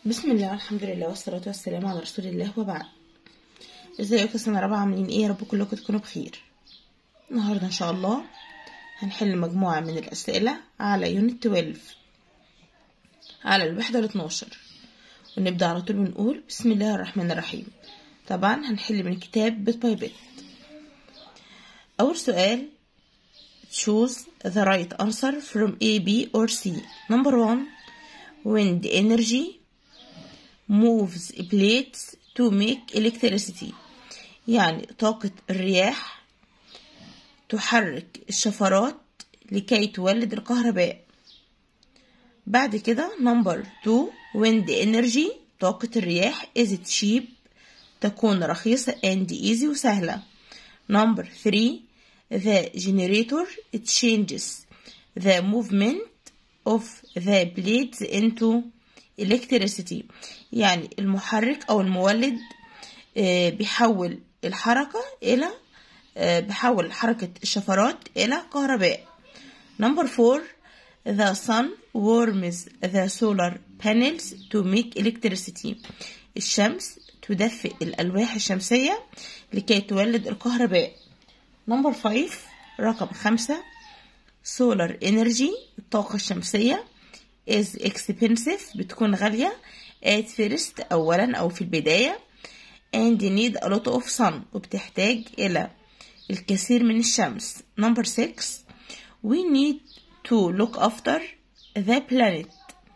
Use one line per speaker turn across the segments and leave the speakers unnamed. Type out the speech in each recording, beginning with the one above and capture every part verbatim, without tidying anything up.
بسم الله والحمد لله والصلاة والسلام على رسول الله وبعد. ازيكم سنة رابعة عاملين ايه؟ يا رب كلكم تكونوا بخير. النهاردة ان شاء الله هنحل مجموعة من الأسئلة على يونت اتناشر على الوحدة الاتناشر، ونبدأ على طول ونقول بسم الله الرحمن الرحيم. طبعا هنحل من الكتاب بيت باي بيت. أول سؤال choose the right answer from A, B or C. number one wind energy moves plates to make electricity. يعني طاقة الرياح تحرك الشفرات لكي تولد الكهرباء. بعد كده number two wind energy طاقة الرياح is cheap تكون رخيصة and easy وسهلة. number three the generator it changes the movement of the plates into electricity. يعني المحرك أو المولد بيحول الحركة إلى بيحول حركة الشفرات إلى كهرباء. number four the sun warms the solar panels to make electricity. الشمس تدفئ الألواح الشمسية لكي تولد الكهرباء. number five رقم خمسة solar energy الطاقة الشمسية is expensive بتكون غالية at first أولا أو في البداية and need a lot of sun وبتحتاج إلى الكثير من الشمس. number six we need to look after the planet.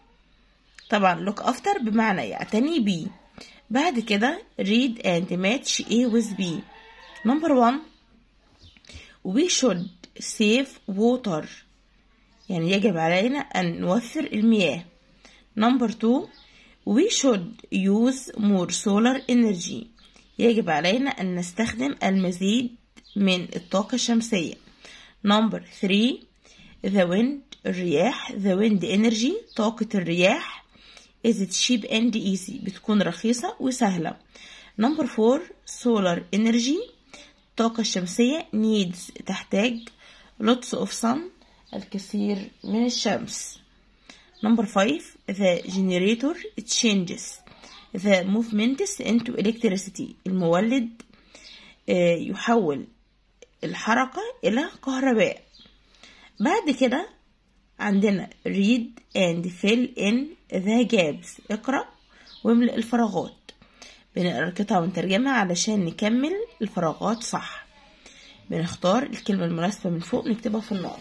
طبعا look after بمعنى يعتني بيه. بعد كده read and match A with B. number one we should save water يعني يجب علينا أن نوفر المياه. number two we should use more solar energy يجب علينا أن نستخدم المزيد من الطاقة الشمسية. number three the wind الرياح the wind energy طاقة الرياح is cheap and easy بتكون رخيصة وسهلة. number four solar energy الطاقة الشمسية needs تحتاج lots of sun الكثير من الشمس. number five the generator changes the movements into electricity المولد يحول الحركة إلى كهرباء. بعد كده عندنا read and fill in the gaps اقرأ واملئ الفراغات. بنقرأ القطعة ونترجمها علشان نكمل الفراغات صح. بنختار الكلمة المناسبة من فوق نكتبها في النار.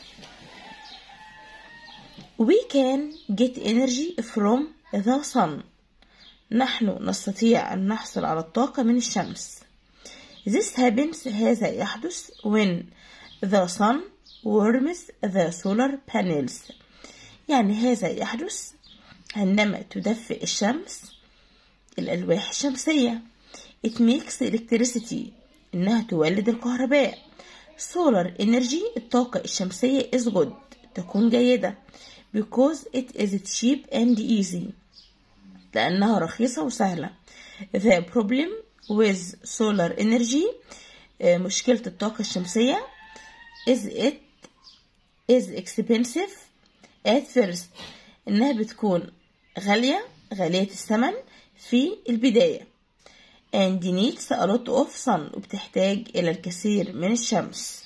We can get energy from the sun. نحن نستطيع أن نحصل على الطاقة من الشمس. This happens هذا يحدث when the sun warms the solar panels. يعني هذا يحدث عندما تدفئ الشمس الألواح الشمسية. It makes electricity إنها تولد الكهرباء. solar energy الطاقة الشمسية is good تكون جيدة because it is cheap and easy لأنها رخيصة وسهلة. the problem with solar energy مشكلة الطاقة الشمسية is it is expensive at first إنها بتكون غالية غالية الثمن في البداية and needs a lot of sun وبتحتاج إلى الكثير من الشمس.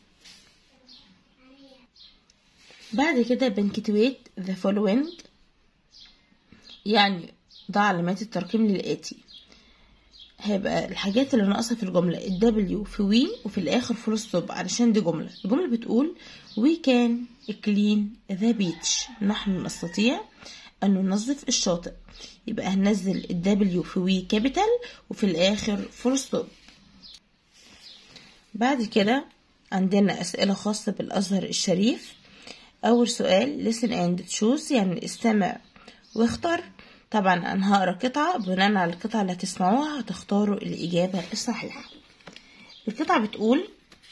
بعد كده بنكتويت the following يعني ضع علامات الترقيم للآتي. هيبقى الحاجات اللي ناقصة في الجملة الW في we وفي الآخر فول ستوب علشان دي جملة. الجملة بتقول we can clean the beach نحن نستطيع أن ننظف الشاطئ. يبقى هننزل الW في we كابيتال وفي الآخر فول ستوب. بعد كده عندنا أسئلة خاصة بالأزهر الشريف. أول سؤال listen and choose يعني استمع واختر. طبعا أنا هقرأ قطعة بناء على القطعة اللي هتسمعوها هتختاروا الإجابة الصحيحة. القطعة بتقول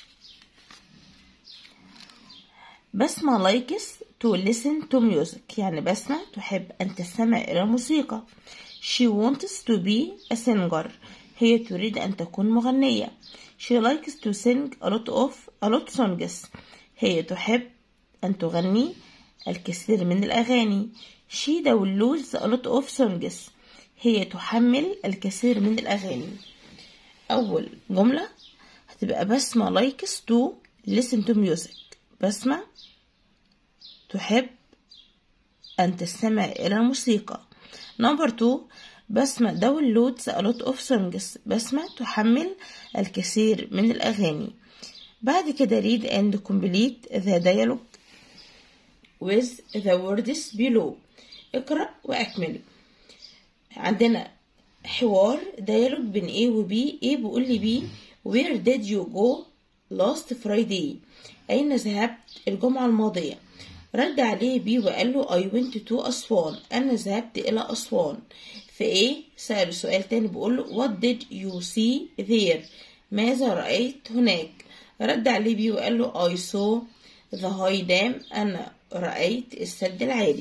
بسمة likes to listen to music يعني بسمة تحب أن تستمع إلى الموسيقى. she wants to be a singer هي تريد أن تكون مغنية. she likes to sing a lot of a lot songs هي تحب أن تغني الكثير من الأغاني. she downloads a lot of songs هي تحمل الكثير من الأغاني. أول جملة هتبقى بسمة likes to listen to music. بسمة تحب أن تستمع إلى الموسيقى. نمبر two بسمة downloads a lot of songs. بسمة تحمل الكثير من الأغاني. بعد كده read and complete the dialogue with the words below. اقرأ وأكمل. عندنا حوار dialogue بين A و B. A بيقول لي B where did you go last Friday؟ أين ذهبت الجمعة الماضية؟ رد عليه B وقال له I went to أسوان. أنا ذهبت إلى أسوان. في A سأله سؤال تاني بيقول له what did you see there؟ ماذا رأيت هناك؟ رد عليه B وقال له I saw the high dam. أنا رأيت السد العالي.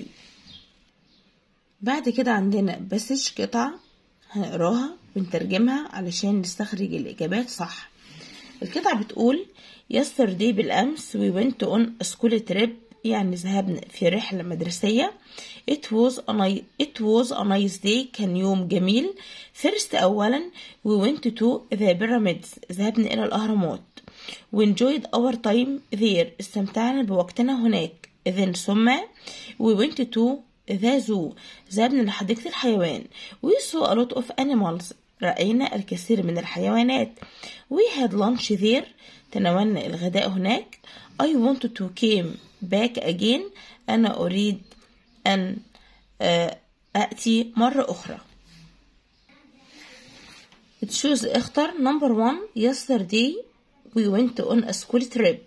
بعد كده عندنا باسج قطعة هنقراها ونترجمها علشان نستخرج الإجابات صح. القطعة بتقول yesterday بالأمس we went on a school trip. يعني ذهبنا في رحلة مدرسية. it was a nice, it was a nice day. كان يوم جميل. first أولا we went to the pyramids. ذهبنا إلى الأهرامات. we enjoyed our time there. استمتعنا بوقتنا هناك. then ثم we went to the zoo. ذهبنا لحديقة الحيوان. we saw a lot of animals. رأينا الكثير من الحيوانات. we had lunch there. تناولنا الغداء هناك. I wanted to came back again. أنا أريد أن أأتي مرة أخرى. choose اختر. number one yesterday we went on a school trip.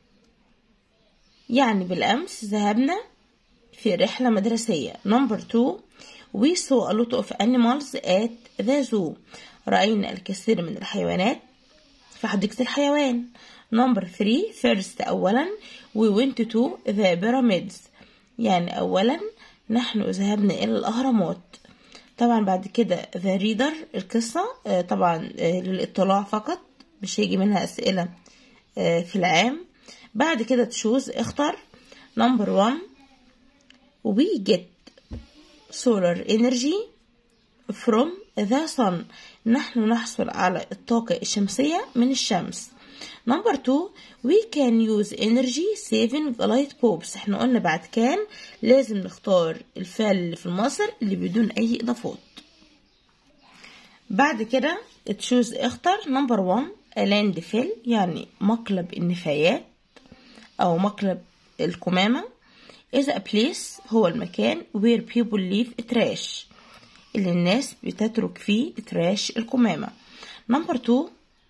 يعني بالأمس ذهبنا في رحلة مدرسية. number two we saw a lot of animals at the zoo. رأينا الكثير من الحيوانات في حديقة الحيوان. number three first أولا we went to the pyramids. يعني أولا نحن ذهبنا إلى الأهرامات. طبعا بعد كده the reader القصة طبعا للإطلاع فقط، مش هيجي منها أسئلة في العام. بعد كده تشوز اختر. number one we get solar energy from the sun. نحن نحصل على الطاقة الشمسية من الشمس. number two we can use energy saving light bulbs. احنا قلنا بعد كان لازم نختار الفعل اللي في المصدر اللي بدون أي إضافات. بعد كده تشوز اختر. number one a landfill يعني مقلب النفايات أو مقلب القمامة. is a place هو المكان where people leave trash اللي الناس بتترك فيه trash القمامة. number two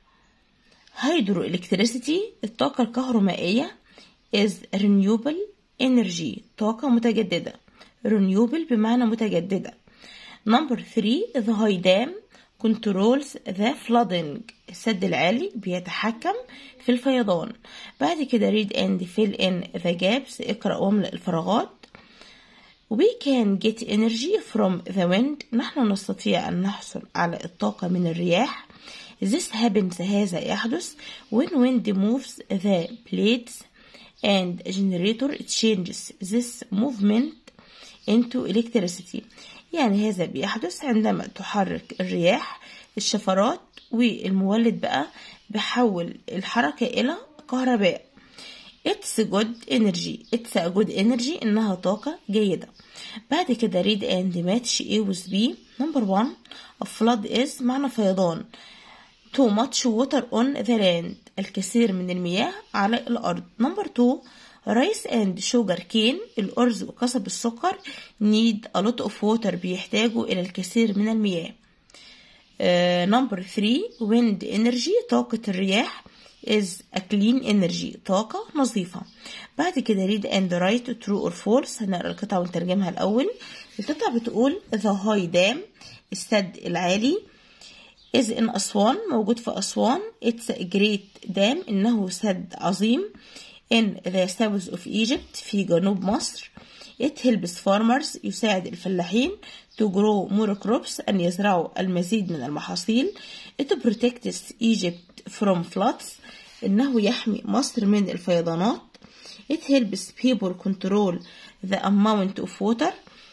hydroelectricity الطاقة الكهرومائية is renewable energy طاقة متجددة. renewable بمعنى متجددة. number three the high dam controls the flooding السد العالي بيتحكم في الفيضان. بعد كده read and fill in the gaps اقرأ واملأ الفراغات. we can get energy from the wind نحن نستطيع أن نحصل على الطاقة من الرياح. this happens هذا يحدث when wind moves the blades and generator changes this movement into electricity. يعني هذا بيحدث عندما تحرك الرياح الشفرات والمولد بقى بيحول الحركة إلى كهرباء. it's good energy it's a good energy إنها طاقة جيدة. بعد كده read and match A with B. number one a flood is معنى فيضان. too much water on the land الكثير من المياه على الأرض. number two rice and sugar cane الأرز وقصب السكر need a lot of water بيحتاجوا إلى الكثير من المياه. uh, number three wind energy طاقة الرياح is a clean energy طاقة نظيفة. بعد كده read and write true or false هنقرأ القطعة ونترجمها الأول. القطعة بتقول the high dam السد العالي is in أسوان موجود في أسوان. it's a great dam إنه سد عظيم in the south of Egypt في جنوب مصر. it helps farmers يساعد الفلاحين to grow more crops أن يزرعوا المزيد من المحاصيل. it protects Egypt from floods إنه يحمي مصر من الفيضانات. it helps people control the amount of water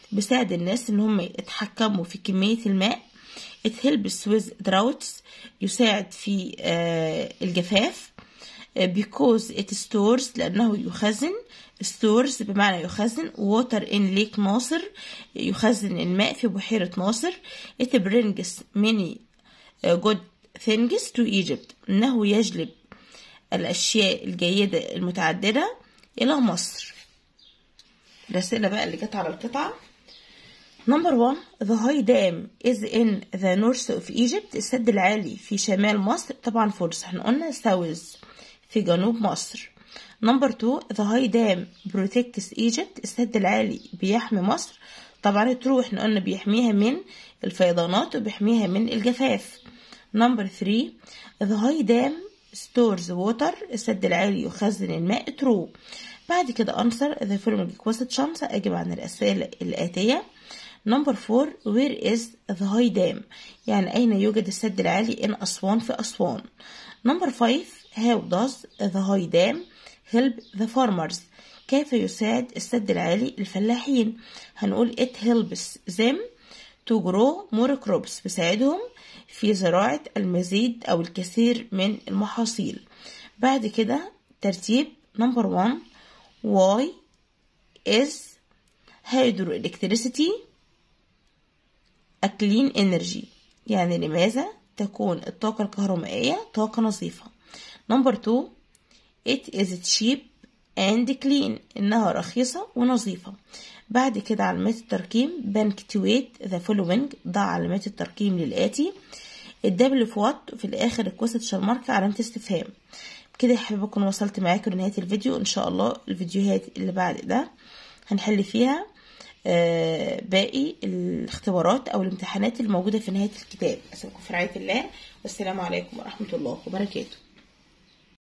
بيساعد الناس ان هم يتحكموا في كمية الماء. it helps with droughts يساعد في آه الجفاف. because it stores لأنه يخزن. stores بمعنى يخزن. water in lake ناصر يخزن الماء في بحيرة ناصر. it brings many good things to Egypt إنه يجلب الأشياء الجيدة المتعددة إلى مصر. الأسئلة بقى اللي جت على القطعة. Number one, the high dam is in the north of Egypt. السد العالي في شمال مصر. طبعا فولس، احنا قلنا south في جنوب مصر. Number two, the high dam protects Egypt. السد العالي بيحمي مصر. طبعا true، احنا قلنا بيحميها من الفيضانات وبيحميها من الجفاف. Number three, the high dam stores water. السد العالي يخزن الماء. true. بعد كده answer the following questions. أجب عن الأسئلة الآتية. Number four, where is the high dam؟ يعني أين يوجد السد العالي in أسوان في أسوان. Number five, how does the high dam help the farmers؟ كيف يساعد السد العالي الفلاحين؟ هنقول it helps them to grow more crops. بيساعدهم في زراعة المزيد أو الكثير من المحاصيل. بعد كده ترتيب. Number one, why is hydroelectricity a clean energy؟ يعني لماذا تكون الطاقة الكهرومائية طاقة نظيفة. Number two, it is cheap and clean. إنها رخيصة ونظيفة. بعد كده علامات الترقيم. punctuate the following. ضع علامات الترقيم للآتي. الدبل في وات في الآخر الكويستشن مارك علامة استفهام. كده يا حبايبي أكون وصلت معاكم لنهاية الفيديو. إن شاء الله الفيديوهات اللي بعد ده هنحل فيها آه باقي الاختبارات أو الامتحانات الموجودة في نهاية الكتاب. أسيبكم في رعاية الله، والسلام عليكم ورحمة الله وبركاته.